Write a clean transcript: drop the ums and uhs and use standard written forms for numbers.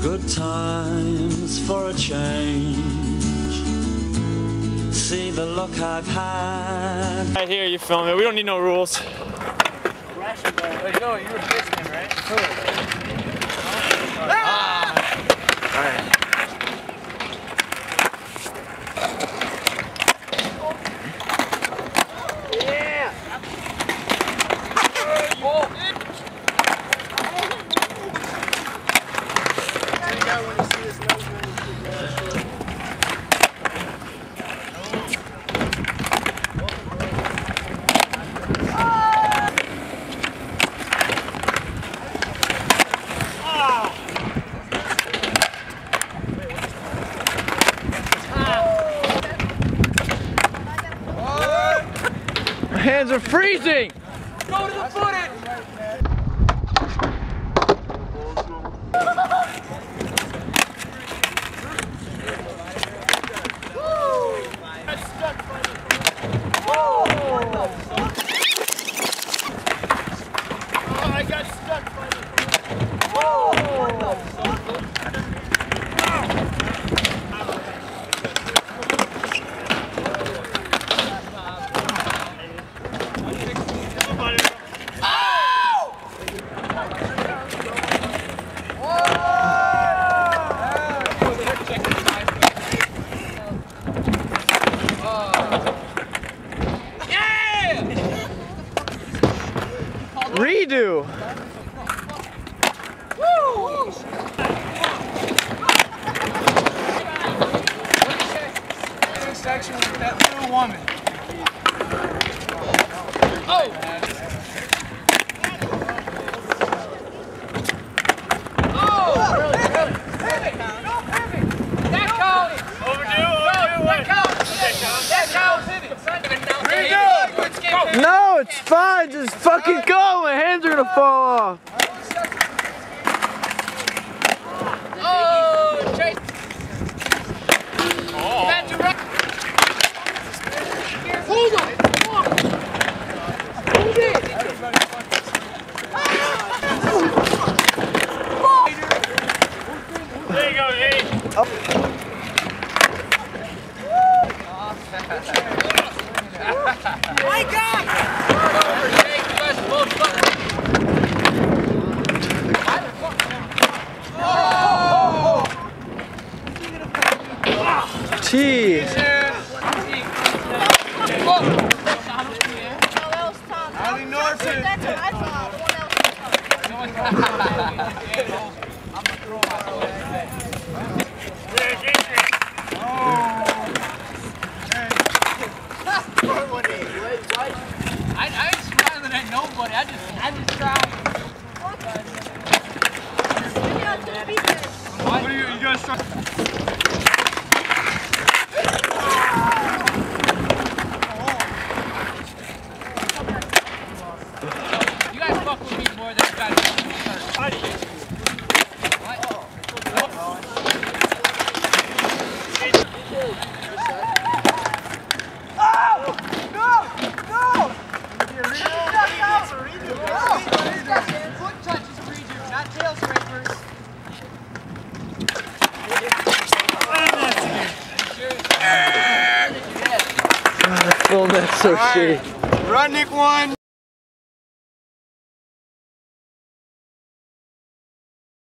Good times for a change. See the look I've had. Right here, you film it. We don't need no rules. Wait, no, you were fishing, right? Alright. My hands are freezing! Go to the footage! I got stuck by the Redo! Woo! Intersection with that little woman. Oh! No, it's fine. Just fucking go. My hands are gonna fall off. Oh, Chase. Hold on. Hold it. There you go, Eddie. My God! Jeez. I ain't smiling at nobody. I just tried. What are you guys trying? You guys fuck with me more than you guys fuck with me first. What? Foot touch is a redo, not tail scrapers. Oh, that's so shitty. Rudnick won.